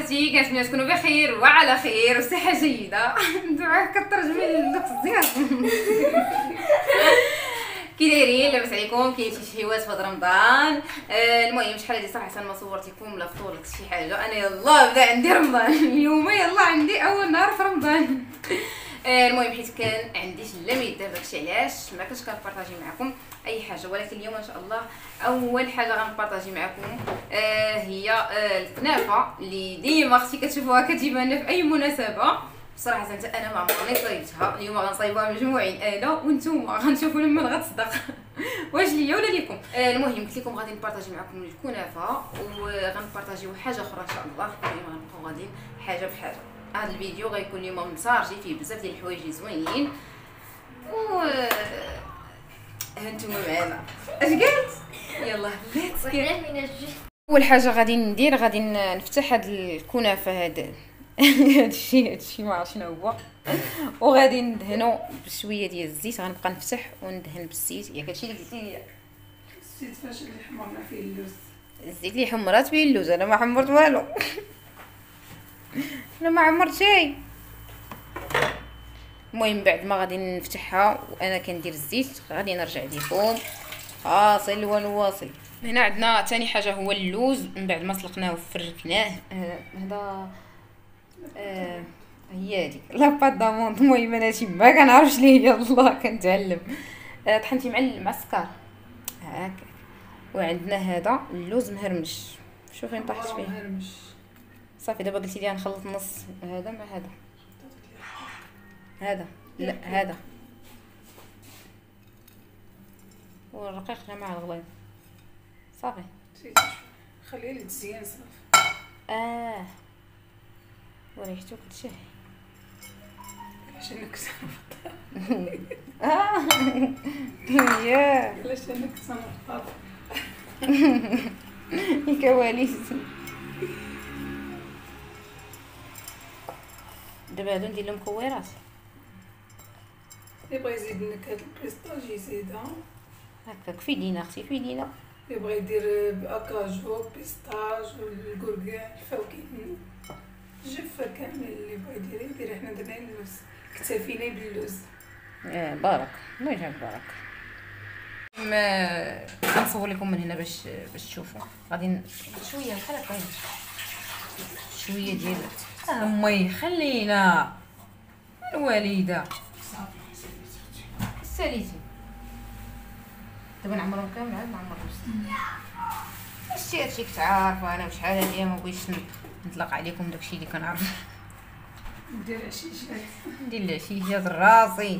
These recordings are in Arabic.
اخواتي، كنتمنى تكونوا بخير وعلى خير وصحه جيده. دعاء كترجمي للدكتور زياد. كي دايرين؟ لاباس عليكم؟ كاين شي حوات في رمضان؟ المهم شحال هادي صراحه ما صورتكم لا فطور لا شي حاجه. انا يلاه بدا عندي رمضان اليوم، يلاه عندي اول نهار في رمضان. المهم حيت كان عندي شلاميد داكشي علاش ما كنتش كنبارطاجي معكم اي حاجه، ولكن اليوم ان شاء الله اول حاجه غنبارطاجي معكم هي الكنافه اللي ديما اختي كتشوفوها كتجيبها لنا في اي مناسبه. بصراحه انا ما عمرني صايبتها، اليوم غنصايبوها مجموعين انا وانتوما، غنشوفوا لمن غتصدق واش ليا ولا ليكم. المهم قلت لكم غادي نبارطاجي معكم الكنافه وغنبارطاجيو حاجه اخرى ان شاء الله. ديما غنبقاو غاديين حاجه بحاجه. هذا الفيديو غيكون اليوم مصارجي فيه بزاف ديال الحوايج زوينين و هانتوما معانا. اش قلت؟ يلا ليتس اول حاجه غادي ندير غادي نفتح هاد الكنافه هادشي ما عرفت شنو هو، وغادي ندهنو بشويه ديال الزيت. غنبقى نفتح وندهن بالزيت. ياك هادشي اللي قلتي لي الزيت فاش اللي حمرنا فيه اللوز، الزيت اللي حمرات فيه اللوز. انا ما حمرت والو. انا ما عمرت شي. المهم بعد ما غادي نفتحها وانا كندير الزيت غادي نرجع لكم فاصل ونواصل. هنا عندنا ثاني حاجه هو اللوز. من بعد ما سلقناه وفركناه هذا هي هذيك لا بات داموند. المهم انا شي ما كنعرفش ليه، يلاه كنتعلم. طحنتي مع السكر هكا. وعندنا هذا اللوز مهرمش، شوفي طحت فيه مهرمش صافي. دابا قلتي لي غنخلط نص هذا مع هذا لا هذا والرقيق مع الغليظ صافي. خليه لي تزيان صافي. وريحتو كتشهي. علاش انا كنت ياه علاش انا كنت نفطر الكواليس. دابا هادو ندير لهم مكورات. اللي بغى يزيد نكهه البيستاج يزيدها هكاك في دينا اختي في دينا. اللي بغى يدير باكاجو بيستاج والكركاع الفواكه الجافه كامل اللي بغى يدير. حنا درنا اللوز، اكتفينا باللوز. بارك الله يجعل بارك. غنصور لكم من هنا باش تشوفوا. غادي شويه بحال هكا شويه ديال امي خلينا الوالده ساليتي. دابا نعمرهم كامل عاد ما عمرتوش. هادشي كتعرف انا وشحال هادي ما بغيتش نطلق عليكم داكشي اللي كنعرف. ندير عشيشات، ندير العشيشات راسي.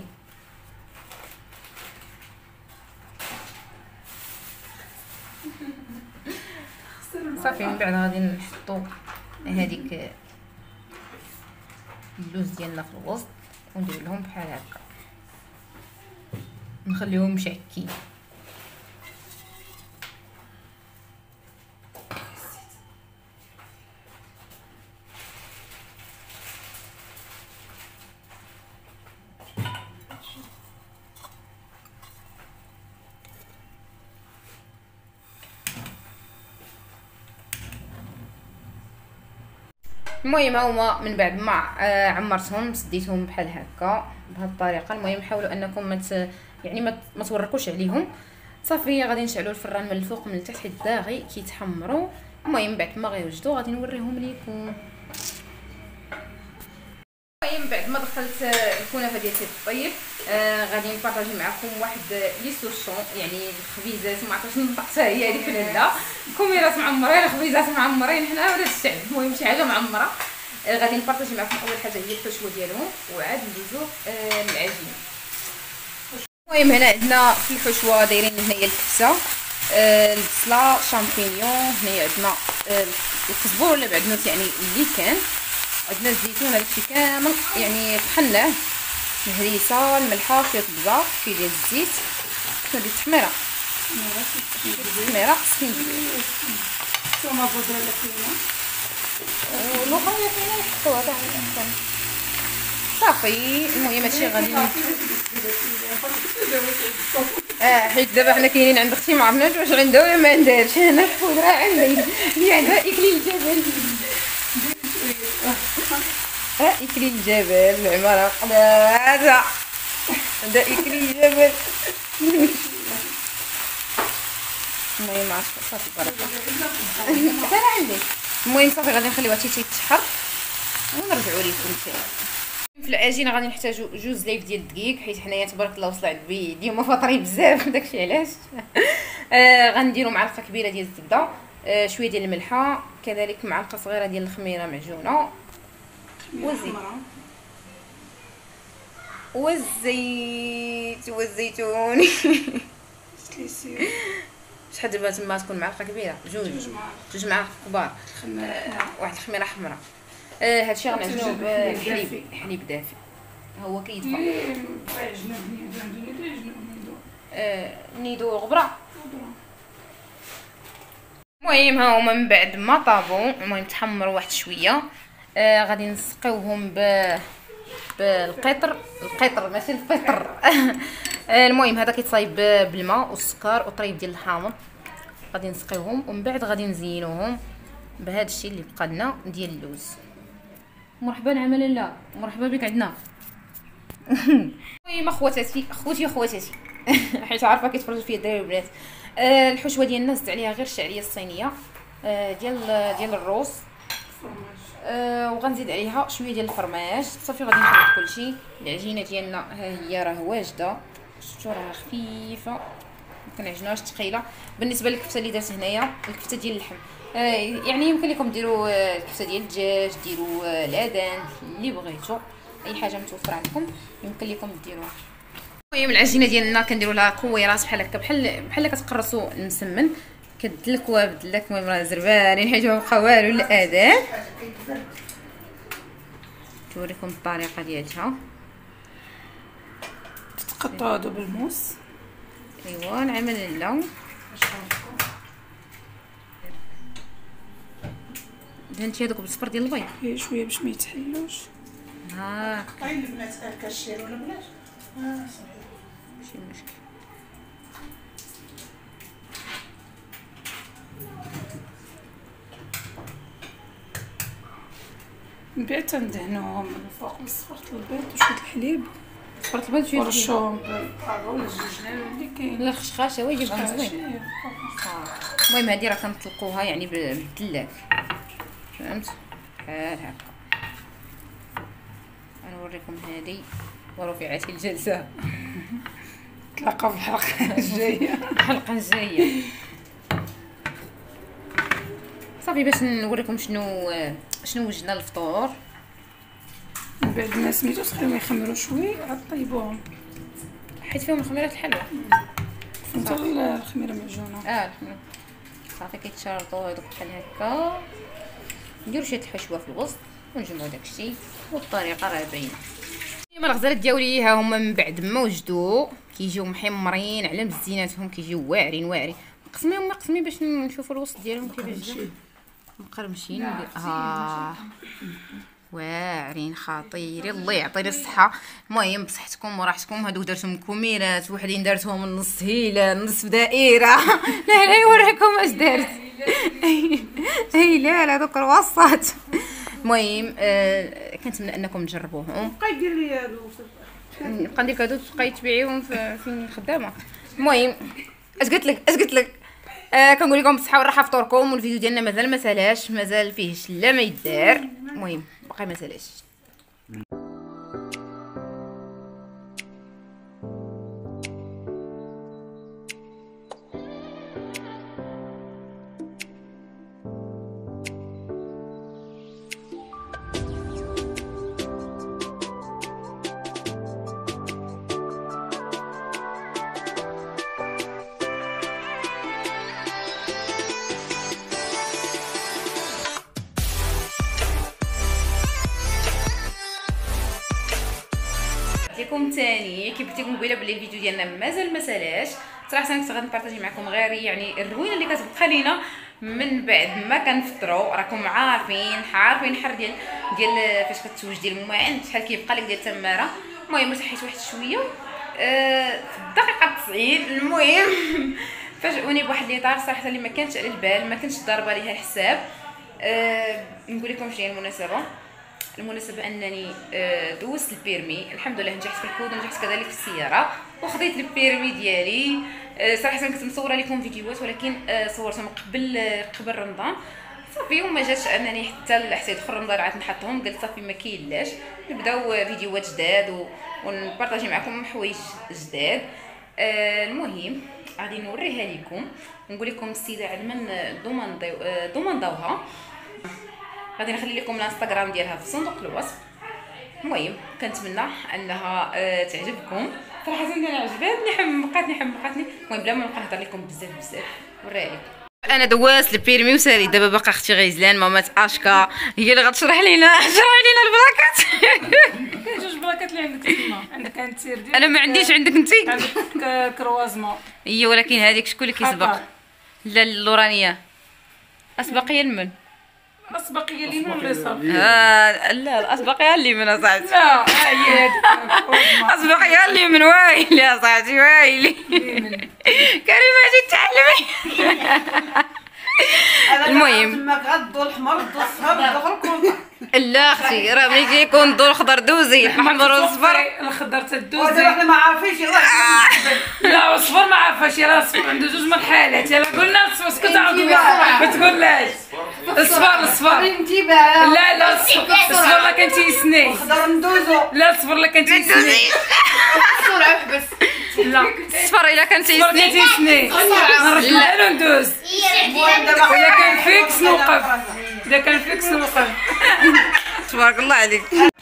صافي من بعد غادي نحطو هذيك اللوز ديالنا في الوسط وندير لهم بحال هكا نخليهم مشعكين. المهم هما من بعد ما عمرتهم سديتهم بحال هكا بهذه الطريقه. المهم حاولوا انكم يعني ما توركوش عليهم. صافي غادي نشعلوا الفران من الفوق من التحت حيت باغي كيتحمروا. المهم بعد ما غيوجدوا غادي نوريهم لكم. المهم بعد ما دخلت الكنافه ديالتي الطيب غادي نبارطاجي معكم واحد لي سوشون، يعني الخبيزات ما عرفتش نطقتها هي هذيك الهده. كوميرات معمرين خبيزات معمرين حنا ولاد الشعب. المهم شي حاجه معمره. غادي نبارطاجي معكم اول حاجه هي الحشوه ديالهم وعاد ندوزو للعجين. المهم هنا عندنا في الحشوه دايرين هنايا الكبسه البصله شامبينيون، هنايا عندنا الكزبور ولا بعدنوت يعني اللي كان عندنا الزيتون هادشي كامل يعني طحناه، الهريسه الملحه شويه البزار شويه ديال الزيت شويه ديال التحميره سكينجبير ثم بودره لكينه ولوخا كاينه يحطوها تاع احسن صافي. المهم هادشي غادي حيت دابا حنا كاينين عند اختي ما عرفناش واش عندها ولا ما عندهاش. انا الخضره عندي اللي عندها اكليل الجبل يكلي الجبل العمارة هذا بدا يكلي الجبل. المهم صافي بركة انا عندي. المهم صافي غادي نخليوها تيتشحر ونرجعوا لكم ثاني. في العجينه غادي نحتاجو 2 زلايف ديال الدقيق، حيت حنايا تبارك الله وصل عند بيدي هما فاطرين بزاف داكشي علاش. غنديروا معلقه كبيره ديال الزبده، شويه ديال الملحه، كذلك معلقه صغيره ديال الخميره معجونه، والزيت والزيتون. شحال دابا تما تكون معلقه كبيره؟ جوج معالق كبار. واحد الخميره حمراء. هادشي غنعجنوه بحليب دافي، هو كيدفى. نيدو غبره. المهم ها هما من بعد ما طابوا، المهم تحمروا واحد شويه، غادي نسقيوهم بالقطر ماشي الفطر. المهم هذا كيتصايب بالماء والسكر وطريف ديال الحامض، غادي نسقيوهم ومن بعد غادي نزينوهم بهذا الشيء اللي بقى لنا ديال اللوز. مرحبا عمل الله، مرحبا بك عندنا. المهم اخواتي حيت عارفه كيتفرجوا فيا الدراري والبنات، الحشوه ديالنا زدت عليها غير الشعريه الصينيه ديال الروز، وغنزيد عليها شويه ديال الفرماج. صافي غادي نخلط كلشي. العجينه ديالنا ها هي راه واجده، شفتوا راه خفيفه، ما كنعجنوهاش ثقيله. بالنسبه للكفته اللي درت هنايا الكفته ديال اللحم، يعني يمكن لكم ديروا الكفته ديال الدجاج، ديروا العدن اللي بغيتو، اي حاجه متوفره عندكم يمكن لكم ديروها. المهم العجينه ديالنا كنديروا لها كويرات بحال هكا، بحال كتقرصوا المسمن، كدلكوا بدلك. المهم راه زربانين حيت ما بقى والو الاذان. نوريكم الطريقه ديالها. تقطعوا هادو بالموس. ايوا نعمل اللون. دهنتي هذوك بالصفر ديال البيض شويه باش ما يتحلوش. ها طيب البنات كاشير ولا بلاش؟ صحيح ماشي مشكل. من بعد تندهنوهم من فوق بصفرة البيض وشويه الحليب، صفرة البيض شويه ورشوهم بالبابا ولا الجنجلان اللي كاين، لا الخشخاشه هو يجيبها زوين. المهم هذه راه كنطلقوها يعني بالدلاك، فهمت بحال هكا. غنوريكم هذه ورفعت الجلسه. نتلاقاو في الحلقه الجايه. الحلقه الجايه صافي باش نوريكم شنو وجدنا الفطور. من بعد ما سميتو تخليهم يخمروا شويه عاد طيبوهم، حيت فيهم الخميره الحلوه. فهمت الخميره معجونه. الخميره صافي كيتشرطوا هذوك بحال هكا، نديرو شويه الحشوه في الوسط ونجمعوا داكشي، والطريقه راه باينه. كيما الغزالات ديالي ها هما من بعد ما وجدوا كيجيو محمرين على مزيناتهم، كيجيو واعرين. مقسمين باش نشوفوا الوسط ديالهم كيفاش جا مقرمشين. واعرين خطيرين، الله يعطيني الصحه. المهم بصحتكم وراحتكم. هادو درتهم كوميرات، وحدين درتهم نص هلال نصف دائره. لا يوريكم اش درت. هلال هذوك الوسط. المهم كنتمنى انكم تجربوهم. بقى يدير لي هادو، نبقى ندير هادو تبقاي تبيعيهم فين الخدامه. المهم اش قلت لك كنقول لكم بالصحه والراحه فطوركم. والفيديو ديالنا مازال ما سالاش، مازال فيه شله ما يدار. المهم باقي ما سالاش. لكم ثاني كيف قلت لكم قبيله بلي الفيديو ديالنا مازال ما سالاش. صراحه كنت غنبارطاجي معكم غير يعني الروينه اللي كتبقى لينا من بعد ما كنفطروا. راكم عارفين حر ديال فاش كتوجد ديال الماعن شحال كيبقى لك ديال التماره. المهم رتحيت واحد شويه في الدقيقه 90. المهم فاجئوني بواحد ليطار صراحه اللي ما كانتش على البال، ما كنتش ضاربه ليها الحساب. نقول لكم شنو هي المناسبه. المناسبه انني دوزت البيرمي الحمد لله، نجحت في الكود ونجحت كذلك في السياره وخديت البيرمي ديالي. صراحه كنت مصوره لكم فيديوهات ولكن صورتهم قبل رمضان صافي، وما جاتش انني حتى يدخل رمضان عاد نحطهم. قلت صافي ما كاين لاش نبداو فيديوهات جداد ونبارطاجي معكم حوايج جداد. المهم غادي نوريها لكم ونقول لكم السيده عند من دوماندوها. غادي نخلي لكم الانستغرام ديالها في صندوق الوصف. المهم كنتمنى انها تعجبكم. صراحه انا عجبتني حمقاتني. المهم بلا ما نبقى نهضر لكم بزاف وريها لكم. انا دوازت البيرمي وساري، دابا باقا اختي غيزلان ماما اشكا هي اللي غتشرح لينا البلاكات. كاين جوج بلاكات اللي عندك تما، عندك انت سير ديال انا ما عنديش، عندك انت؟ عندك كروازمون هي ولكن هذيك شكون اللي كيسبق؟ لا اللورانيه اسبقيه لمن؟ الاسبقيه اليمين ولا اليسار؟ لا الاسبقيه اليمين اصاحبي. لا هي هذيك اسبقيه اليمين. وايلي يا صاحبي وايلي. كريمه جيت تعلمي. المهم تما غدو الحمر غدو الصفر غدو الكل. لا اختي راه ملي كيكون الضوء الخضر دوزي الاحمر والصفر. الخضر تدوزي ودابا ما عارفينش لا والصفر ما عارفاش، راه الصفر عنده جوج مرحلات. يلا قلنا الصفر اسكت ما تقولهاش. الصفر لا الصفر لا كان تيسني. نقدر ندوزو. لا الصفر لا كان تيسني. السرعه حبس. لا الصفر الا كان تيسني نرجع ندوز. الا كان فيكس نوقف. اذا كان فيكس نوقف. تبارك الله عليك.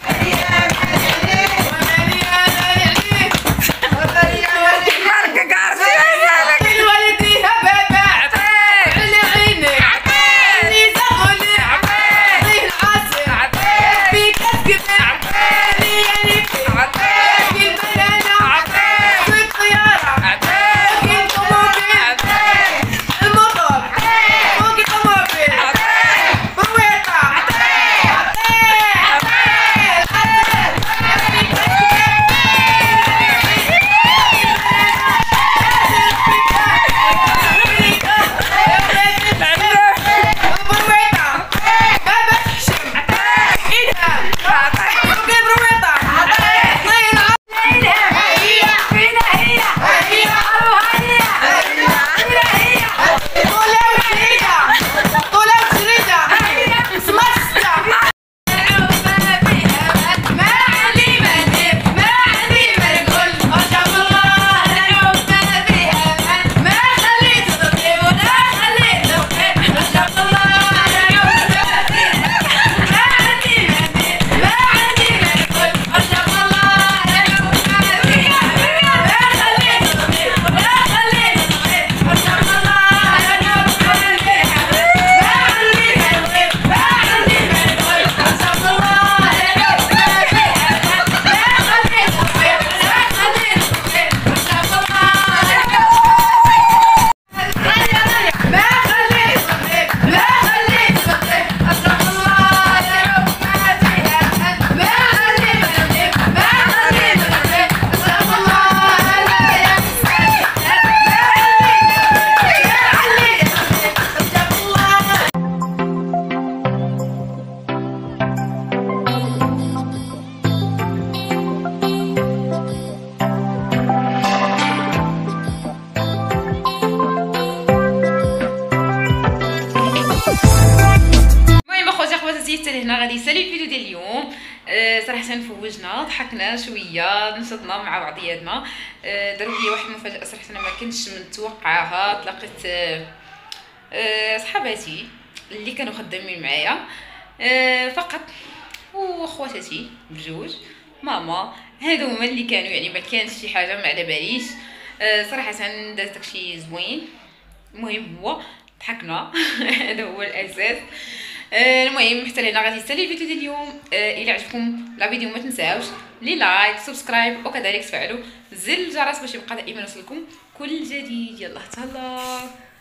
هنا غادي يسالي الفيديو ديال اليوم. صراحه فوجنا ضحكنا شويه نشطنا مع بعضياتنا. داروا لي واحد المفاجاه صراحه انا ما كنتش متوقعاها. تلاقيت صحاباتي اللي كانوا خدامين معايا فقط وخواتاتي بجوج ماما، هادو هما اللي كانوا يعني ما كانش شي حاجه ما على باليش. صراحه داز داكشي زوين. المهم هو ضحكنا هذا هو الاساس. المهم حتى لهنا غادي نسالي الفيديو ديال اليوم. الى عجبكم لا فيديو ما تنساوش لي لايك سبسكرايب وكذلك تفعلوا زر الجرس باش يبقى دائما يوصلكم كل جديد. يلا تهلا.